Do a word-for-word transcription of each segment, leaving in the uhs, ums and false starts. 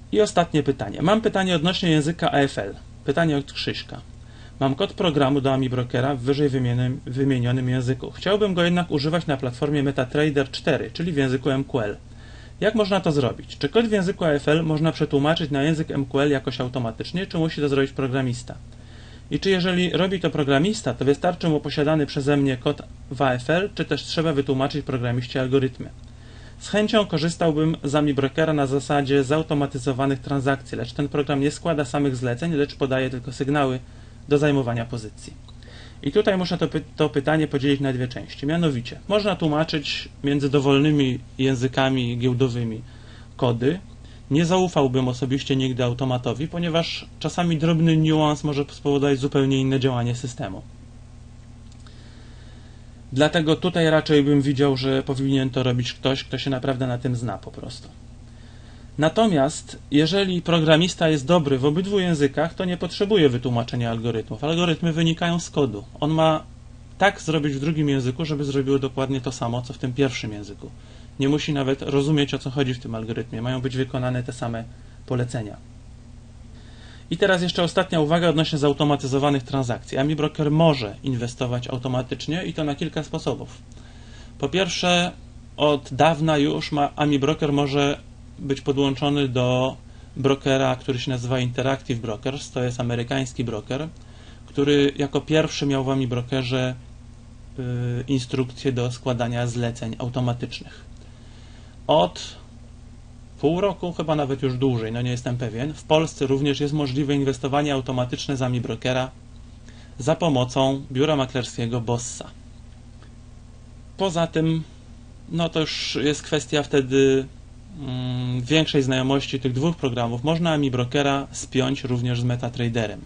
I ostatnie pytanie. Mam pytanie odnośnie języka A F L. Pytanie od Krzyśka. Mam kod programu do AmiBrokera w wyżej wymienionym, wymienionym języku. Chciałbym go jednak używać na platformie MetaTrader cztery, czyli w języku M Q L. Jak można to zrobić? Czy kod w języku A F L można przetłumaczyć na język M Q L jakoś automatycznie, czy musi to zrobić programista? I czy jeżeli robi to programista, to wystarczy mu posiadany przeze mnie kod w A F L, czy też trzeba wytłumaczyć programiście algorytmy? Z chęcią korzystałbym z AmiBrokera na zasadzie zautomatyzowanych transakcji, lecz ten program nie składa samych zleceń, lecz podaje tylko sygnały do zajmowania pozycji. I tutaj muszę to, py to pytanie podzielić na dwie części. Mianowicie, można tłumaczyć między dowolnymi językami giełdowymi kody. Nie zaufałbym osobiście nigdy automatowi, ponieważ czasami drobny niuans może spowodować zupełnie inne działanie systemu. Dlatego tutaj raczej bym widział, że powinien to robić ktoś, kto się naprawdę na tym zna po prostu. Natomiast jeżeli programista jest dobry w obydwu językach, to nie potrzebuje wytłumaczenia algorytmów. Algorytmy wynikają z kodu. On ma tak zrobić w drugim języku, żeby zrobiło dokładnie to samo, co w tym pierwszym języku. Nie musi nawet rozumieć, o co chodzi w tym algorytmie. Mają być wykonane te same polecenia. I teraz jeszcze ostatnia uwaga odnośnie zautomatyzowanych transakcji. AmiBroker może inwestować automatycznie i to na kilka sposobów. Po pierwsze, od dawna już ma, AmiBroker może być podłączony do brokera, który się nazywa Interactive Brokers. To jest amerykański broker, który jako pierwszy miał w AmiBrokerze yy, instrukcje do składania zleceń automatycznych. Od pół roku, chyba nawet już dłużej, no nie jestem pewien, w Polsce również jest możliwe inwestowanie automatyczne z AmiBrokera za pomocą biura maklerskiego Bossa. Poza tym, no to już jest kwestia wtedy mm, większej znajomości tych dwóch programów. Można AmiBrokera spiąć również z MetaTraderem.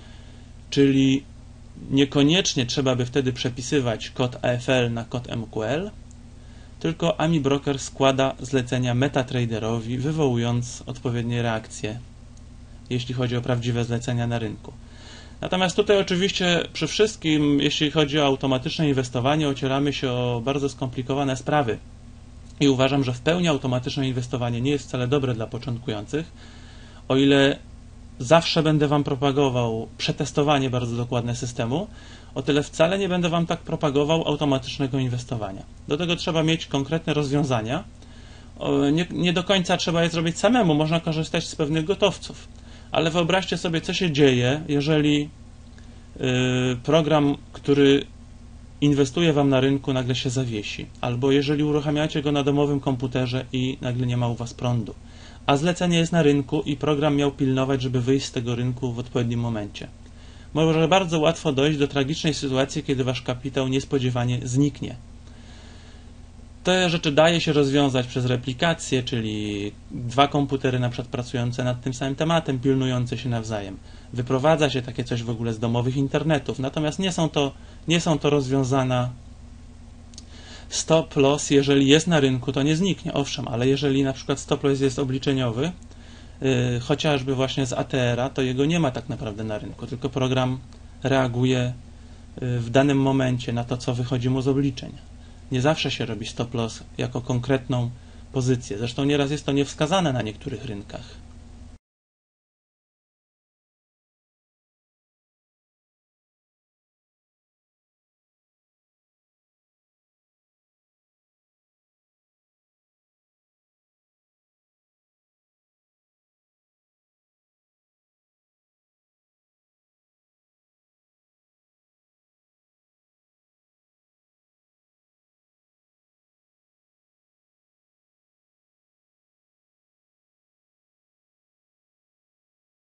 Czyli niekoniecznie trzeba by wtedy przepisywać kod A F L na kod M Q L, tylko AmiBroker składa zlecenia MetaTraderowi, wywołując odpowiednie reakcje, jeśli chodzi o prawdziwe zlecenia na rynku. Natomiast tutaj oczywiście przy wszystkim, jeśli chodzi o automatyczne inwestowanie, ocieramy się o bardzo skomplikowane sprawy. I uważam, że w pełni automatyczne inwestowanie nie jest wcale dobre dla początkujących, o ile zawsze będę Wam propagował przetestowanie bardzo dokładne systemu, o tyle wcale nie będę Wam tak propagował automatycznego inwestowania. Do tego trzeba mieć konkretne rozwiązania. Nie, nie do końca trzeba je zrobić samemu, można korzystać z pewnych gotowców. Ale wyobraźcie sobie, co się dzieje, jeżeli yy, program, który inwestuje Wam na rynku, nagle się zawiesi. Albo jeżeli uruchamiacie go na domowym komputerze i nagle nie ma u Was prądu. A zlecenie jest na rynku i program miał pilnować, żeby wyjść z tego rynku w odpowiednim momencie. Może bardzo łatwo dojść do tragicznej sytuacji, kiedy Wasz kapitał niespodziewanie zniknie. Te rzeczy daje się rozwiązać przez replikację, czyli dwa komputery na przykład pracujące nad tym samym tematem, pilnujące się nawzajem. Wyprowadza się takie coś w ogóle z domowych internetów, natomiast nie są to, nie są to rozwiązana stop loss, jeżeli jest na rynku, to nie zniknie, owszem, ale jeżeli na przykład stop loss jest obliczeniowy, yy, chociażby właśnie z A T R a, to jego nie ma tak naprawdę na rynku, tylko program reaguje yy, w danym momencie na to, co wychodzi mu z obliczeń. Nie zawsze się robi stop loss jako konkretną pozycję, zresztą nieraz jest to niewskazane na niektórych rynkach.